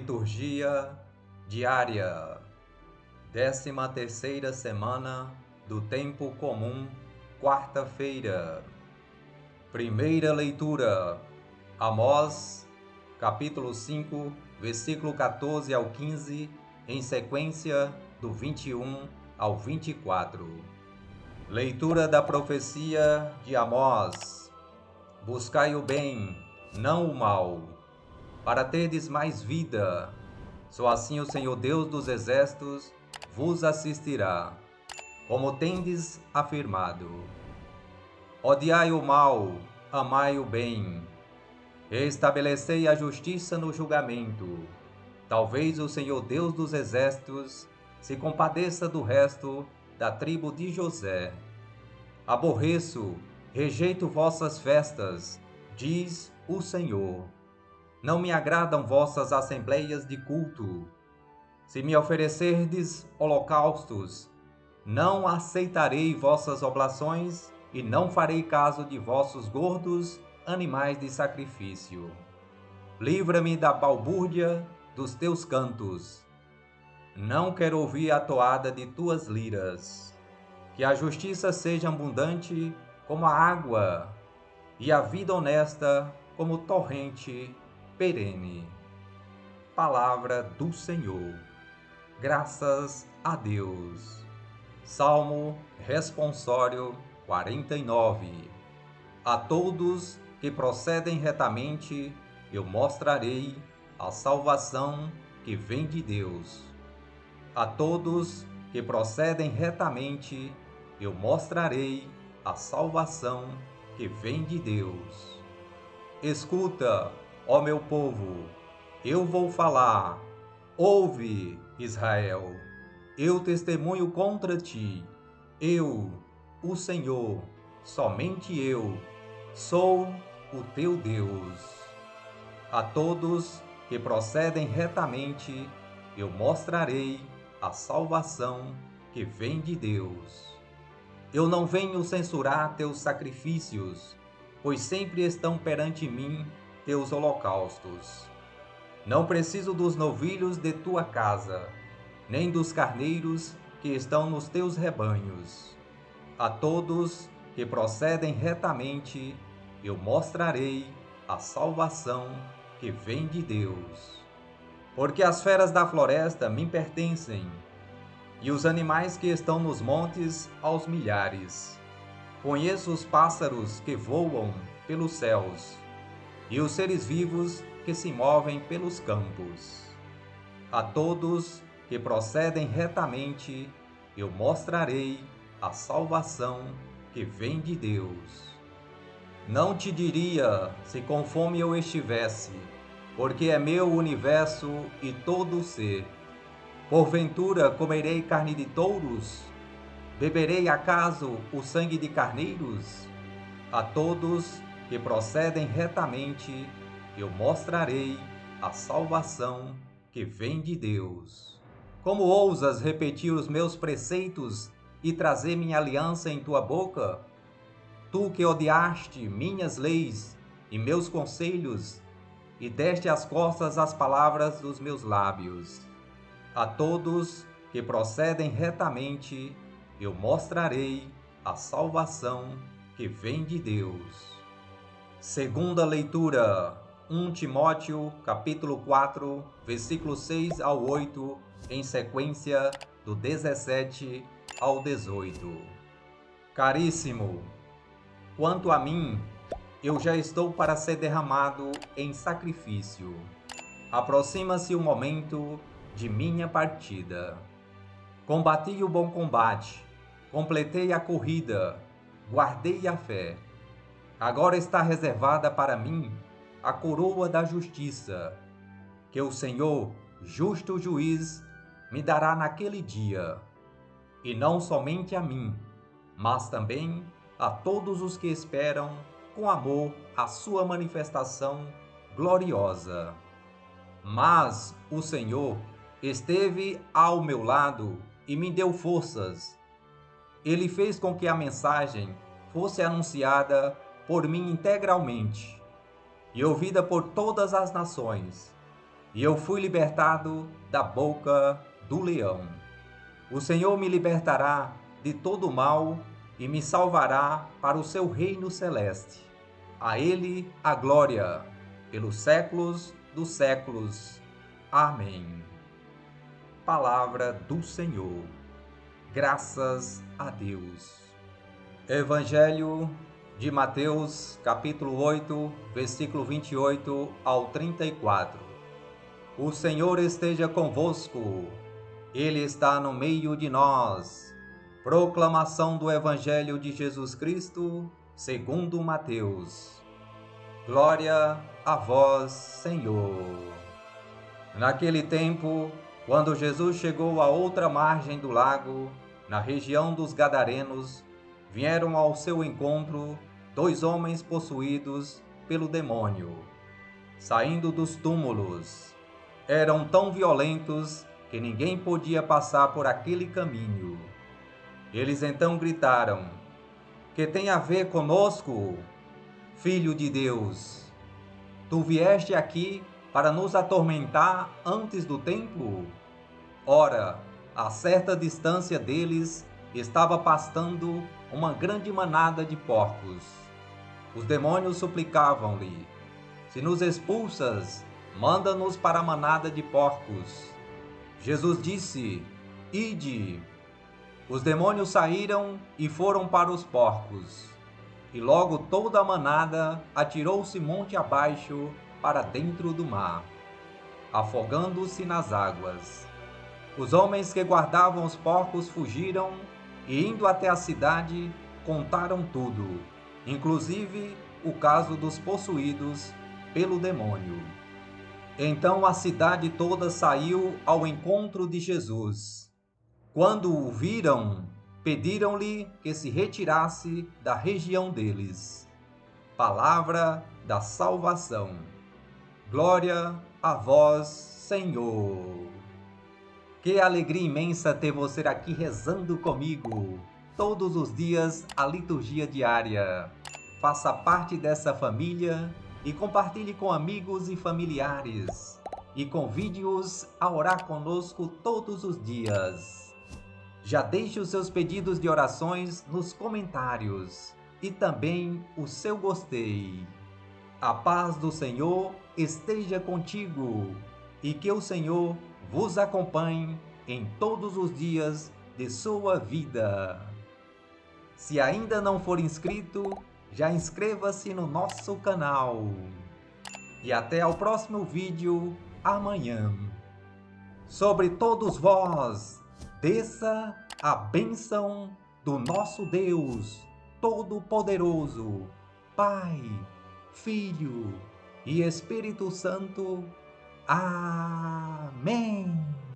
Liturgia diária, 13ª semana do Tempo Comum, quarta-feira. Primeira leitura, Amós, capítulo 5, versículo 14 ao 15, em sequência do 21 ao 24. Leitura da profecia de Amós. Buscai o bem, não o mal, para terdes mais vida. Só assim o Senhor Deus dos Exércitos vos assistirá, como tendes afirmado. Odiai o mal, amai o bem. Estabelecei a justiça no julgamento. Talvez o Senhor Deus dos Exércitos se compadeça do resto da tribo de José. Aborreço, rejeito vossas festas, diz o Senhor. Não me agradam vossas assembleias de culto. Se me oferecerdes holocaustos, não aceitarei vossas oblações e não farei caso de vossos gordos animais de sacrifício. Livra-me da balbúrdia dos teus cantos. Não quero ouvir a toada de tuas liras. Que a justiça seja abundante como a água, e a vida honesta como torrente perene. Palavra do Senhor. Graças a Deus. Salmo responsório 49. A todos que procedem retamente, eu mostrarei a salvação que vem de Deus. A todos que procedem retamente, eu mostrarei a salvação que vem de Deus. Escuta, ó meu povo, eu vou falar. Ouve, Israel, eu testemunho contra ti. Eu, o Senhor, somente eu, sou o teu Deus. A todos que procedem retamente, eu mostrarei a salvação que vem de Deus. Eu não venho censurar teus sacrifícios, pois sempre estão perante mim teus holocaustos. Não preciso dos novilhos de tua casa, nem dos carneiros que estão nos teus rebanhos. A todos que procedem retamente, eu mostrarei a salvação que vem de Deus. Porque as feras da floresta me pertencem, e os animais que estão nos montes aos milhares. Conheço os pássaros que voam pelos céus, e os seres vivos que se movem pelos campos. A todos que procedem retamente, eu mostrarei a salvação que vem de Deus. Não te diria se com fome eu estivesse, porque é meu o universo e todo o ser. Porventura comerei carne de touros? Beberei acaso o sangue de carneiros? A todos que procedem retamente, eu mostrarei a salvação que vem de Deus. Como ousas repetir os meus preceitos e trazer minha aliança em tua boca? Tu que odiaste minhas leis e meus conselhos, e deste as costas às palavras dos meus lábios. A todos que procedem retamente, eu mostrarei a salvação que vem de Deus. Segunda leitura, 1 Timóteo, capítulo 4, versículos 6 ao 8, em sequência do 17 ao 18. Caríssimo, quanto a mim, eu já estou para ser derramado em sacrifício. Aproxima-se o momento de minha partida. Combati o bom combate, completei a corrida, guardei a fé. Agora está reservada para mim a coroa da justiça, que o Senhor, justo juiz, me dará naquele dia, e não somente a mim, mas também a todos os que esperam com amor a sua manifestação gloriosa. Mas o Senhor esteve ao meu lado e me deu forças. Ele fez com que a mensagem fosse anunciada por mim integralmente e ouvida por todas as nações. e eu fui libertado da boca do leão. O Senhor me libertará de todo mal e me salvará para o seu reino celeste. A Ele a glória, pelos séculos dos séculos. Amém. Palavra do Senhor. Graças a Deus. Evangelho de Mateus, capítulo 8, versículo 28 ao 34. O Senhor esteja convosco. Ele está no meio de nós. Proclamação do Evangelho de Jesus Cristo, segundo Mateus. Glória a vós, Senhor. Naquele tempo, quando Jesus chegou à outra margem do lago, na região dos Gadarenos, vieram ao seu encontro 2 homens possuídos pelo demônio. Saindo dos túmulos, eram tão violentos que ninguém podia passar por aquele caminho. Eles então gritaram: "Que tem a ver conosco, Filho de Deus? Tu vieste aqui para nos atormentar antes do tempo?" Ora, a certa distância deles estava pastando uma grande manada de porcos. Os demônios suplicavam-lhe: "Se nos expulsas, manda-nos para a manada de porcos." Jesus disse: "Ide." Os demônios saíram e foram para os porcos. E logo toda a manada atirou-se monte abaixo para dentro do mar, afogando-se nas águas. Os homens que guardavam os porcos fugiram e, indo até a cidade, contaram tudo, inclusive o caso dos possuídos pelo demônio. Então a cidade toda saiu ao encontro de Jesus. Quando o viram, pediram-lhe que se retirasse da região deles. Palavra da salvação. Glória a vós, Senhor. Que alegria imensa ter você aqui rezando comigo todos os dias a liturgia diária. Faça parte dessa família e compartilhe com amigos e familiares. E convide-os a orar conosco todos os dias. Já deixe os seus pedidos de orações nos comentários e também o seu gostei. A paz do Senhor esteja contigo e que o Senhor vos acompanhe em todos os dias de sua vida. Se ainda não for inscrito, já inscreva-se no nosso canal. E até ao próximo vídeo amanhã. Sobre todos vós, desça a bênção do nosso Deus Todo-Poderoso, Pai, Filho e Espírito Santo. Amém.